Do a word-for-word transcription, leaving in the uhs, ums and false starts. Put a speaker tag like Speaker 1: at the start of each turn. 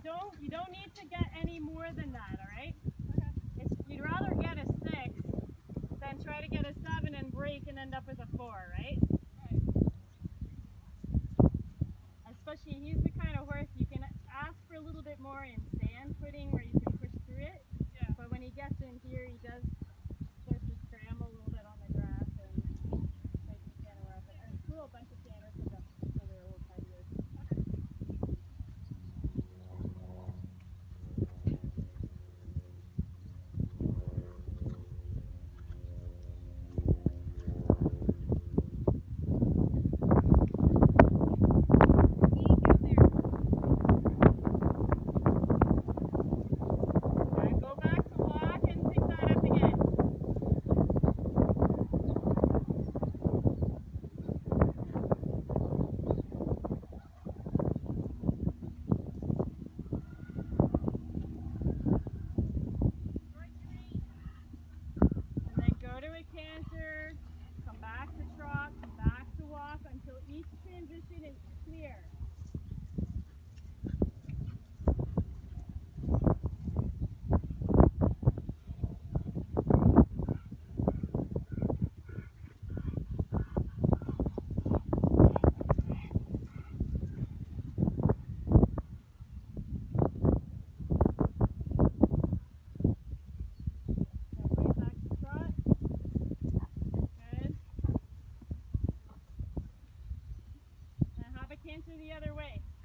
Speaker 1: don't you don't need to get any more than that, all right? Okay. It's, you'd rather get a six than try to get a seven and break and end up with a four, right?
Speaker 2: Right.
Speaker 1: Especially, he's the kind of horse you can ask for a little bit more in sand footing where you can push through it.
Speaker 2: Yeah.
Speaker 1: But when he gets in here, he does start to scramble a little bit on the grass and make the canter rough. And it's cool, a bunch of canters so they're so they're a little tidier.
Speaker 2: Okay.
Speaker 1: Okay, go back to walk and pick that up again. And then go to a canter, come back to trot, come back to walk until each transition is clear. Okay, back to trot. Good. Now have a canter the other way.